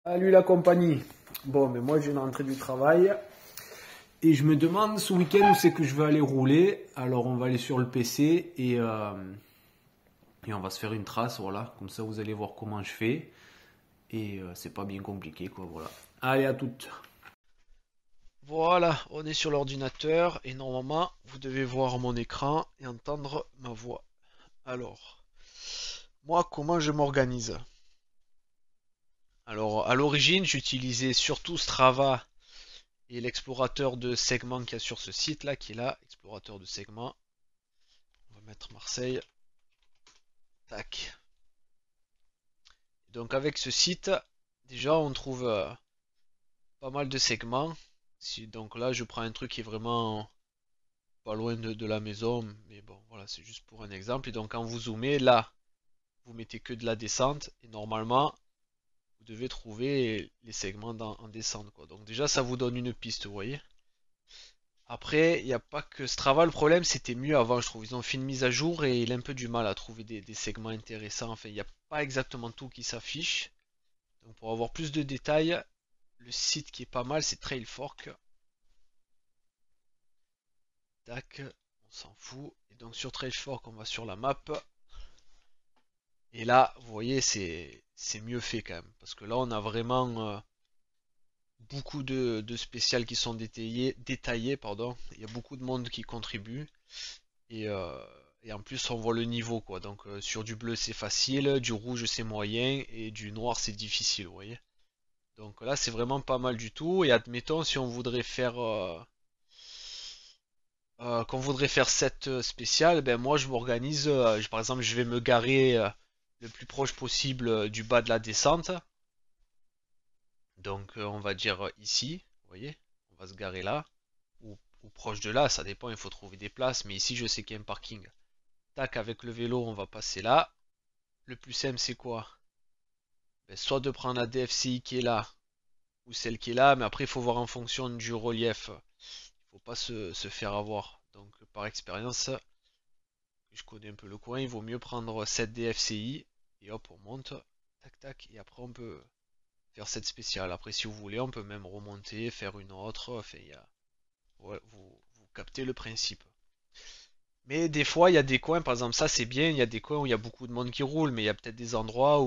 Salut la compagnie. Bon, mais moi je viens de rentrer du travail et je me demande ce week-end où c'est que je vais aller rouler. Alors on va aller sur le PC et on va se faire une trace, voilà. Comme ça vous allez voir comment je fais. Et c'est pas bien compliqué quoi, voilà. Allez à toutes. Voilà, on est sur l'ordinateur et normalement vous devez voir mon écran et entendre ma voix. Alors, moi comment je m'organise? Alors à l'origine j'utilisais surtout Strava et l'explorateur de segments qu'il y a sur ce site là, qui est là, explorateur de segments. On va mettre Marseille. Tac. Donc avec ce site, déjà on trouve pas mal de segments. Donc là je prends un truc qui est vraiment pas loin de la maison, mais bon voilà, c'est juste pour un exemple. Et donc quand vous zoomez là, vous mettez que de la descente et normalement vous devez trouver les segments en descente quoi. Donc déjà ça vous donne une piste, vous voyez. Après, il n'y a pas que Strava, le problème c'était mieux avant, je trouve. Ils ont fait une mise à jour et il a un peu du mal à trouver des segments intéressants. Enfin, il n'y a pas exactement tout qui s'affiche. Donc pour avoir plus de détails, le site qui est pas mal c'est Trailfork. Tac, on s'en fout. Et donc sur Trailfork, on va sur la map. Et là, vous voyez, c'est mieux fait quand même. Parce que là, on a vraiment beaucoup de spéciales qui sont détaillées, pardon. Il y a beaucoup de monde qui contribue. Et, euh, et en plus, on voit le niveau, quoi. Donc, sur du bleu, c'est facile. Du rouge, c'est moyen. Et du noir, c'est difficile, vous voyez. Donc là, c'est vraiment pas mal du tout. Et admettons, si on voudrait faire... qu'on voudrait faire cette spéciale, ben moi, je m'organise. Par exemple, je vais me garer le plus proche possible du bas de la descente. Donc on va dire ici, vous voyez, on va se garer là, ou proche de là, ça dépend, il faut trouver des places, mais ici je sais qu'il y a un parking. Tac, avec le vélo, on va passer là. Le plus simple c'est quoi? Ben, soit de prendre la DFCI qui est là, ou celle qui est là, mais après il faut voir en fonction du relief. Il faut pas se faire avoir. Donc par expérience, je connais un peu le coin, il vaut mieux prendre cette DFCI, et hop, on monte, tac tac, et après on peut faire cette spéciale. Après si vous voulez, on peut même remonter, faire une autre, enfin il y a... Ouais, vous captez le principe. Mais des fois, il y a des coins, par exemple, ça c'est bien, il y a des coins où il y a beaucoup de monde qui roule, mais il y a peut-être des endroits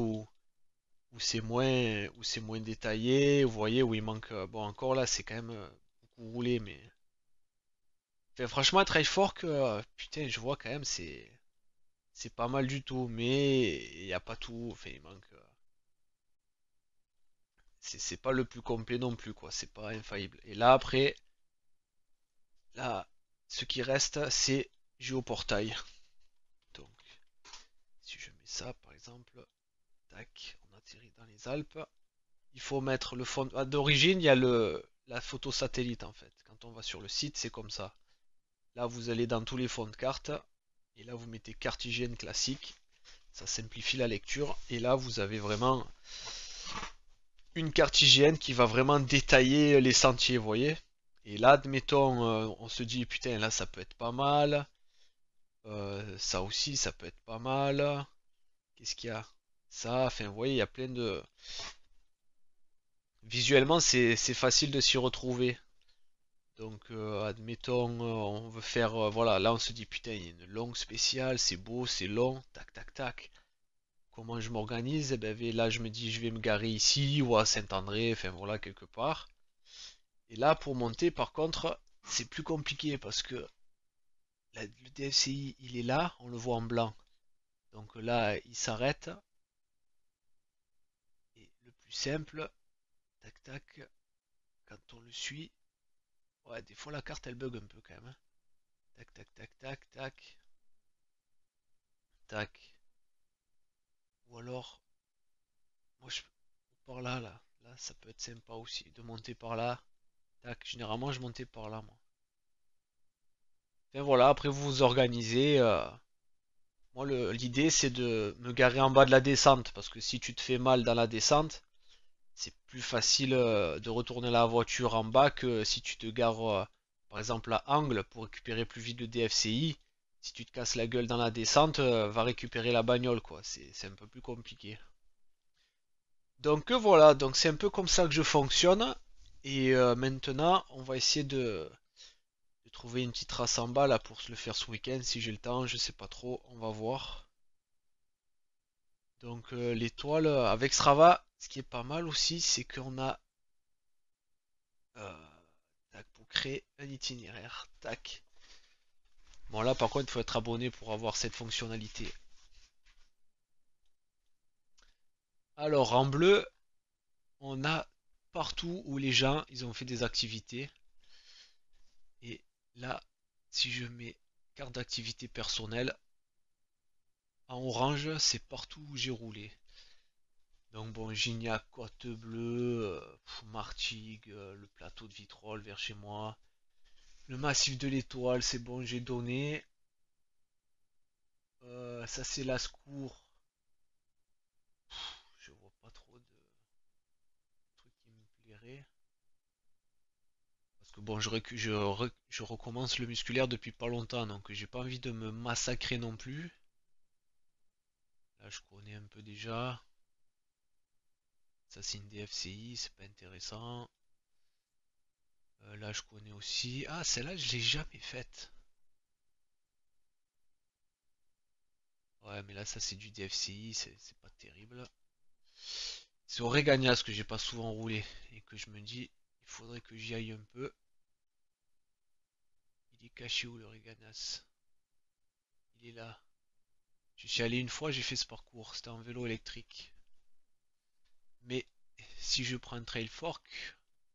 où c'est moins détaillé, vous voyez, où il manque. Bon, encore là, c'est quand même beaucoup roulé, mais. Enfin, franchement, Trifork, putain, je vois quand même, c'est pas mal du tout, mais il n'y a pas tout. Enfin, il manque. C'est pas le plus complet non plus, quoi. C'est pas infaillible. Et là, après, là, ce qui reste, c'est Géoportail. Donc, si je mets ça, par exemple, tac, on atterrit dans les Alpes. Il faut mettre le fond. D'origine, il y a la photo satellite en fait. Quand on va sur le site, c'est comme ça. Là, vous allez dans tous les fonds de carte. Et là, vous mettez cartésienne classique. Ça simplifie la lecture. Et là, vous avez vraiment une cartésienne qui va vraiment détailler les sentiers, vous voyez. Et là, admettons, on se dit, putain, là, ça peut être pas mal. Ça aussi, ça peut être pas mal. Qu'est-ce qu'il y a? Ça, enfin, vous voyez, il y a plein de... Visuellement, c'est facile de s'y retrouver. Donc, admettons, on veut faire... voilà, là, on se dit, putain, il y a une longue spéciale, c'est beau, c'est long, tac, tac, tac. Comment je m'organise? Eh ben, là, je me dis, je vais me garer ici, ou à Saint-André, enfin, voilà, quelque part. Et là, pour monter, par contre, c'est plus compliqué, parce que le DFCI, il est là, on le voit en blanc. Donc là, il s'arrête. Et le plus simple, tac tac, quand on le suit, ouais, des fois la carte elle bug un peu quand même, hein. Tac tac tac tac tac, tac. Ou alors, moi je par là, là ça peut être sympa aussi de monter par là. Tac, généralement je montais par là moi. Enfin voilà, après vous vous organisez. Moi l'idée c'est de me garer en bas de la descente parce que si tu te fais mal dans la descente, c'est plus facile de retourner la voiture en bas que si tu te gares par exemple à angle pour récupérer plus vite le DFCI. Si tu te casses la gueule dans la descente, va récupérer la bagnole quoi. C'est un peu plus compliqué. Donc voilà, donc c'est un peu comme ça que je fonctionne. Et maintenant, on va essayer de trouver une petite trace en bas là pour se le faire ce week-end si j'ai le temps, je sais pas trop, on va voir. Donc l'étoile avec Strava, ce qui est pas mal aussi, c'est qu'on a euh, tac, pour créer un itinéraire. Tac. Bon là par contre il faut être abonné pour avoir cette fonctionnalité. Alors en bleu, on a partout où les gens ils ont fait des activités. Et là, si je mets carte d'activité personnelle, en orange, c'est partout où j'ai roulé. Donc bon, Gignac, Côte Bleue, Martigues, le plateau de Vitrolles vers chez moi. Le massif de l'Étoile, c'est bon, j'ai donné. Ça c'est Lascours. Je vois pas trop de trucs qui me plairaient. Parce que bon, je recommence le musculaire depuis pas longtemps, donc j'ai pas envie de me massacrer non plus. Là, je connais un peu déjà. Ça, c'est une DFCI, c'est pas intéressant. Là, je connais aussi. Ah, celle-là, je l'ai jamais faite. Ouais, mais là, ça, c'est du DFCI, c'est pas terrible. C'est au Reganas que j'ai pas souvent roulé et que je me dis, il faudrait que j'y aille un peu. Il est caché où le Reganas? Il est là. Je suis allé une fois, j'ai fait ce parcours. C'était en vélo électrique. Mais si je prends un trail fork,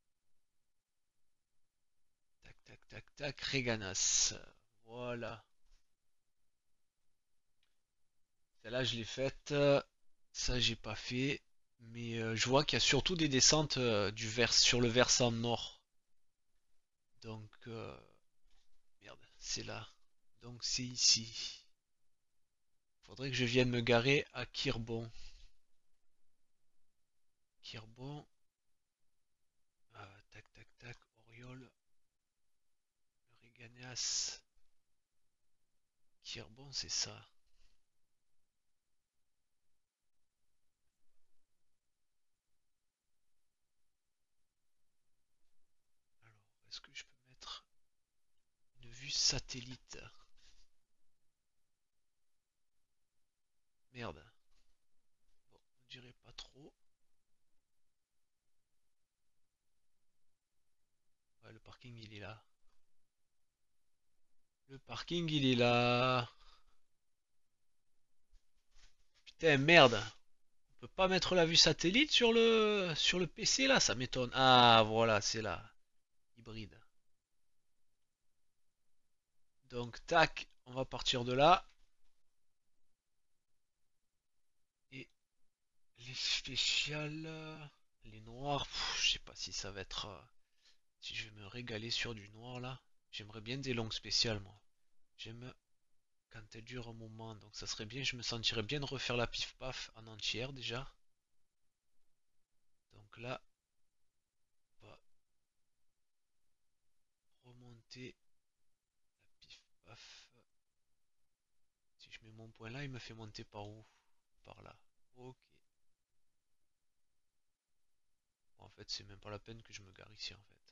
tac, tac, tac, tac, Reganas. Voilà. Celle-là, je l'ai faite. Ça, j'ai pas fait. Mais je vois qu'il y a surtout des descentes sur le versant nord. Donc, merde, c'est là. Donc, c'est ici. Faudrait que je vienne me garer à Quirbon. Quirbon. Tac, tac, tac. Oriol. Réganias. Quirbon, c'est ça. Alors, est-ce que je peux mettre une vue satellite? Merde. Bon, on dirait pas trop. Ouais, le parking, il est là. Le parking, il est là. Putain, merde. On peut pas mettre la vue satellite sur le PC là, ça m'étonne. Ah, voilà, c'est là. Hybride. Donc, tac, on va partir de là. Et les spéciales, les noirs, je sais pas si ça va être. Si je vais me régaler sur du noir là. J'aimerais bien des longues spéciales, moi. J'aime quand elles durent un moment. Donc, ça serait bien, je me sentirais bien de refaire la pif paf en entière déjà. Donc là, on va remonter la pif paf. Si je mets mon point là, il me fait monter par où? Par là. Ok. Bon, en fait, c'est même pas la peine que je me gare ici, en fait.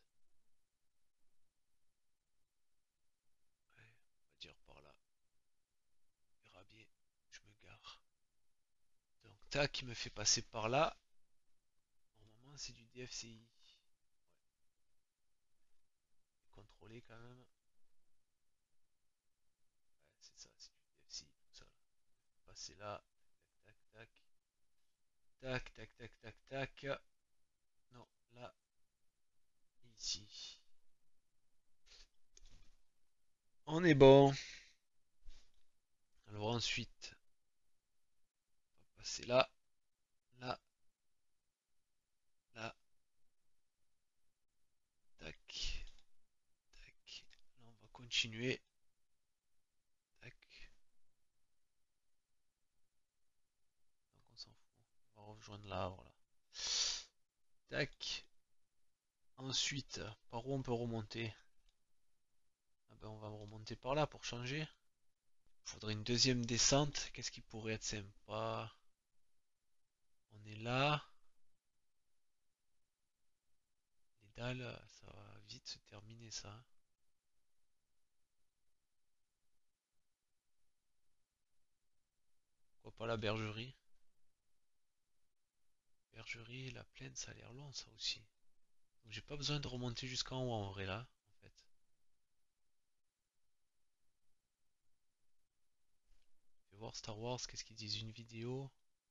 Ouais, on va dire par là. On verra bien. Je me gare. Donc, tac, il me fait passer par là. Normalement, c'est du DFCI. Ouais. Contrôlé quand même. Ouais, c'est ça, c'est du DFCI, tout ça. Passer là. Tac, tac, tac. Tac, tac, tac, tac, tac. Non, là, ici. On est bon. Alors ensuite, on va passer là, là, là, tac, tac. Là, on va continuer. Tac. Donc on s'en fout. On va rejoindre là, voilà. Tac. Ensuite, par où on peut remonter? Ah ben on va remonter par là pour changer. Faudrait une deuxième descente. Qu'est-ce qui pourrait être sympa? On est là. Nidal, ça va vite se terminer ça. Pourquoi pas la bergerie? Bergerie, la plaine, ça a l'air long ça aussi. Donc j'ai pas besoin de remonter jusqu'en haut en vrai là, en fait. Je vais voir Star Wars, qu'est-ce qu'ils disent? Une vidéo.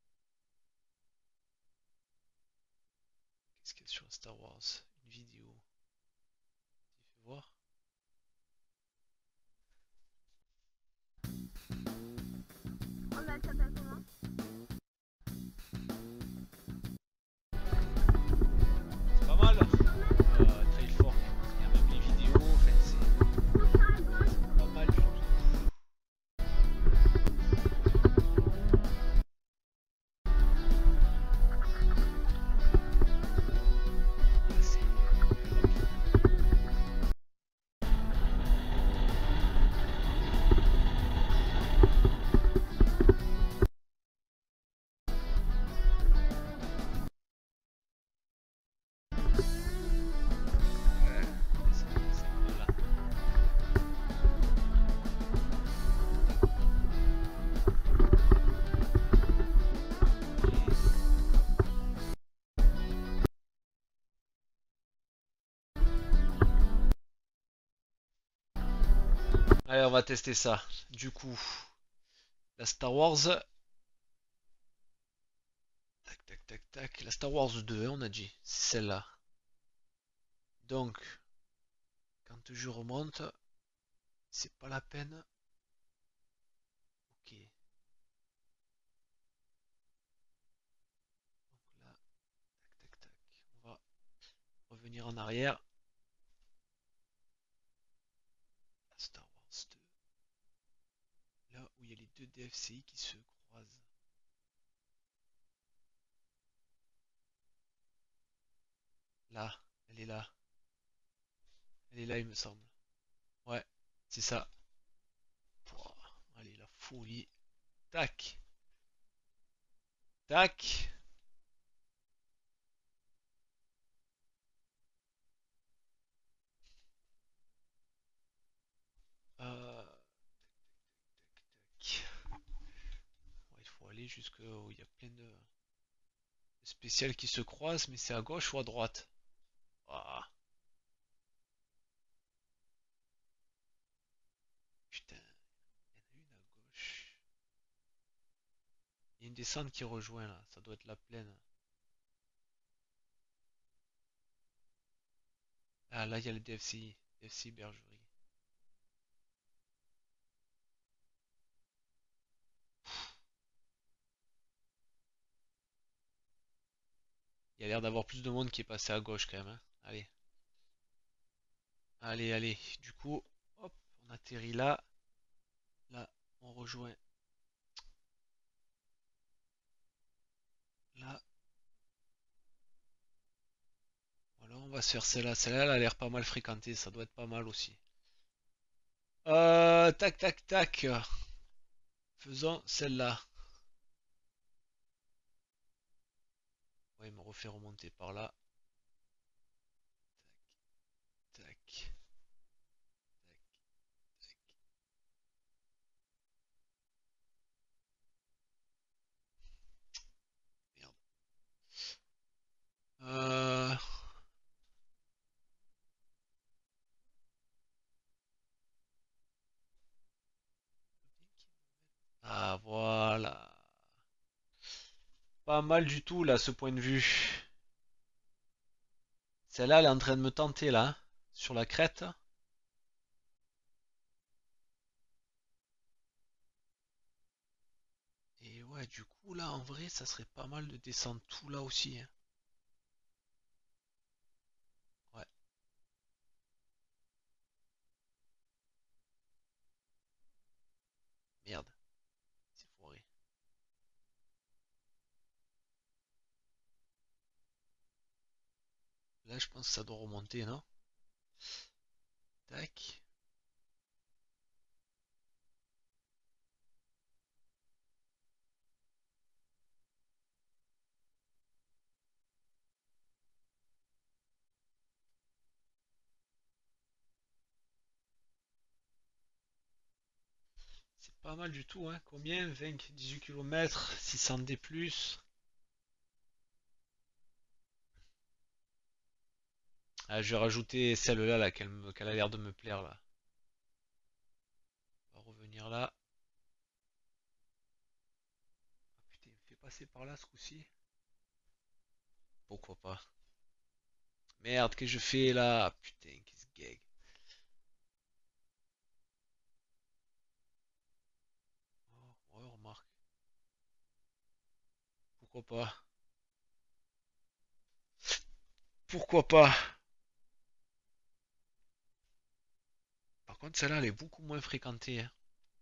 Qu'est-ce qu'il y a sur Star Wars? Une vidéo. Fais voir. Oh bah ça s'appelle comment? C'est pas mal. Trailfork. Il y a même les vidéos, en fait, c'est pas mal du tout. C'est mieux là. Allez, on va tester ça. Du coup, la Star Wars. Tac, tac, tac, tac. La Star Wars 2, hein, on a dit. C'est celle-là. Donc, quand je remonte, c'est pas la peine. Ok. Donc là, tac, tac, tac. On va revenir en arrière. La Star Wars 2. Là où il y a les deux DFCI qui se croisent. Là, elle est là. Elle est là, il me semble. Ouais, c'est ça. Pouah, allez, la folie. Tac, tac. Tac. Ouais, il faut aller jusque où il y a plein de spéciales qui se croisent, mais c'est à gauche ou à droite? Ah, putain, il y en a une à gauche. Il y a une descente qui rejoint là, ça doit être la plaine. Ah, là, il y a le DFCI, DFCI Bergerie. Il y a l'air d'avoir plus de monde qui est passé à gauche quand même, hein. Allez, allez, allez. Du coup, hop, on atterrit là. Là, on rejoint là. Voilà, on va se faire celle-là. Celle-là, elle a l'air pas mal fréquentée. Ça doit être pas mal aussi. Tac, tac, tac. Faisons celle-là. Ouais, il me refait remonter par là. Tac, tac, tac, tac. Merde. Euh... Ah, voilà. Pas mal du tout, là, ce point de vue. Celle-là, elle est en train de me tenter, là, hein, sur la crête. Et ouais, du coup, là, en vrai, ça serait pas mal de descendre tout là aussi, hein. Ouais, merde. C'est foiré. Là, je pense que ça doit remonter, non? Tac. Pas mal du tout, hein. Combien? 20, 18 km, 600 D+. Ah, je vais rajouter celle-là là, qu'elle a l'air de me plaire là. On va revenir là. Ah, putain, il me fait passer par là ce coup-ci. Pourquoi pas? Merde, qu'est-ce que je fais là? Putain, qu'est-ce que gag. Oh, ouais, remarque. Pourquoi pas? Pourquoi pas? Par contre, celle-là, elle est beaucoup moins fréquentée, hein.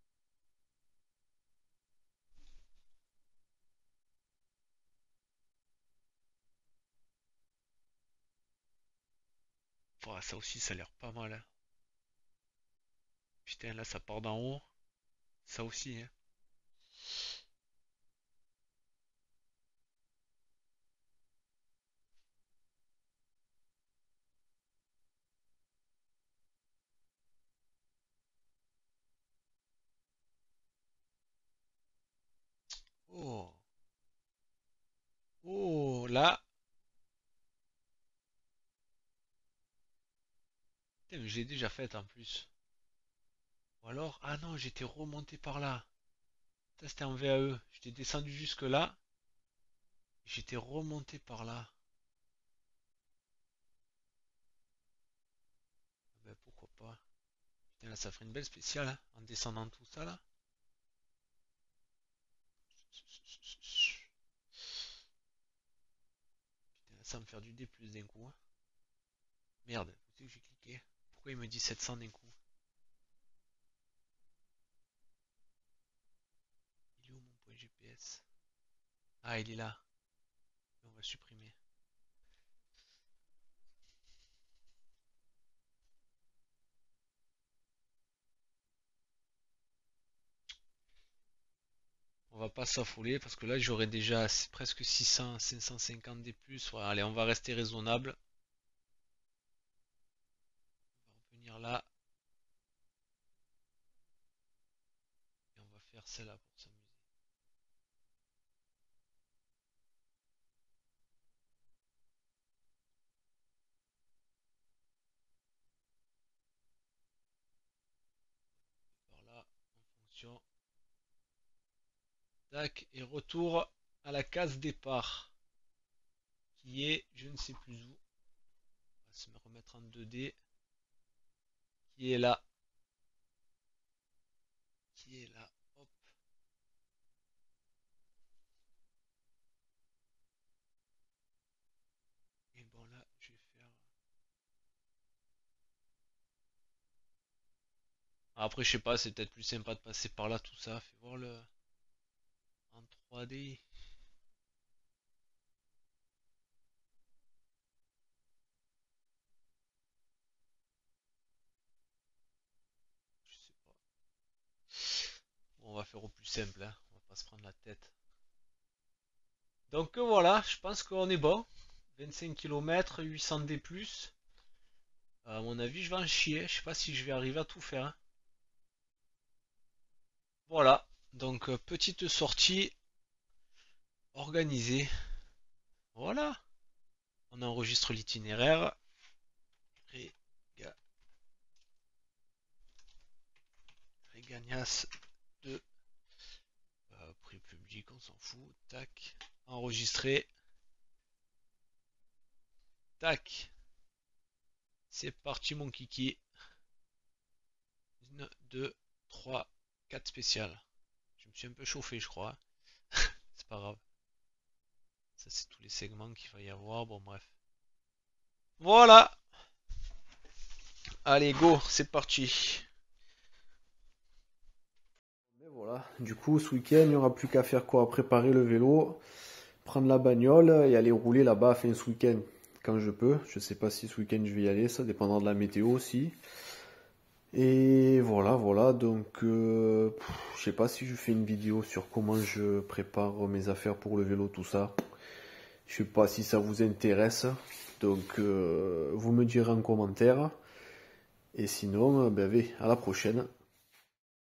Ouah, ça aussi, ça a l'air pas mal, hein. Putain, là, ça part d'en haut. Ça aussi, hein. Oh, oh, là. Putain, mais je l'ai déjà faite en plus. Ou alors, ah non, j'étais remonté par là. Ça, c'était en VAE. J'étais descendu jusque là. J'étais remonté par là. Ben, pourquoi pas. Putain, là, ça ferait une belle spéciale, hein, en descendant tout ça, là. Putain, là, ça va me faire du D+ d'un coup, hein. Merde, où c'est que j'ai cliqué? Pourquoi il me dit 700 d'un coup? Il est où mon point GPS? Ah, il est là. On va le supprimer. On va pas s'affoler parce que là j'aurai déjà presque 600, 550 des plus. Ouais, allez, on va rester raisonnable. On va revenir là. Et on va faire celle-là pour s'amuser. Par là, en fonction. Tac, et retour à la case départ. Qui est, je ne sais plus où. On va se remettre en 2D. Qui est là. Qui est là. Hop. Et bon là, je vais faire. Après, je sais pas, c'est peut-être plus sympa de passer par là, tout ça. Fais voir le. En 3D. Je sais pas. Bon, on va faire au plus simple, hein. On va pas se prendre la tête. Donc voilà, je pense qu'on est bon. 25 km, 800 D+. À mon avis, je vais en chier. Je sais pas si je vais arriver à tout faire, hein. Voilà. Donc petite sortie organisée. Voilà. On enregistre l'itinéraire. Régagnas de prix public, on s'en fout. Tac. Enregistré. Tac. C'est parti mon kiki. 1, 2, 3, 4 spéciales. Je me suis un peu chauffé, je crois. C'est pas grave. Ça, c'est tous les segments qu'il va y avoir. Bon, bref. Voilà. Allez, go, c'est parti. Mais voilà, du coup, ce week-end, il n'y aura plus qu'à faire quoi? Préparer le vélo, prendre la bagnole et aller rouler là-bas, enfin ce week-end, quand je peux. Je sais pas si ce week-end je vais y aller, ça dépendra de la météo aussi. Et voilà, voilà, donc je sais pas si je fais une vidéo sur comment je prépare mes affaires pour le vélo, tout ça. Je sais pas si ça vous intéresse, donc vous me direz en commentaire. Et sinon, ben, à la prochaine.